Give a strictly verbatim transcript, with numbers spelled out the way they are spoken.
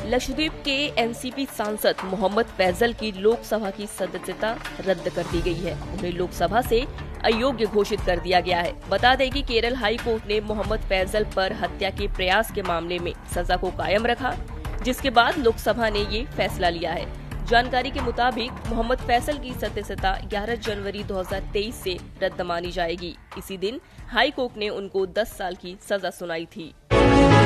लक्षद्वीप के एनसीपी सांसद मोहम्मद फैजल की लोकसभा की सदस्यता रद्द कर दी गई है। उन्हें लोकसभा से अयोग्य घोषित कर दिया गया है। बता दें कि केरल हाई कोर्ट ने मोहम्मद फैजल पर हत्या के प्रयास के मामले में सजा को कायम रखा, जिसके बाद लोकसभा ने ये फैसला लिया है। जानकारी के मुताबिक मोहम्मद फैजल की सदस्यता ग्यारह जनवरी दो हज़ार तेईस से रद्द मानी जाएगी। इसी दिन हाई कोर्ट ने उनको दस साल की सजा सुनाई थी।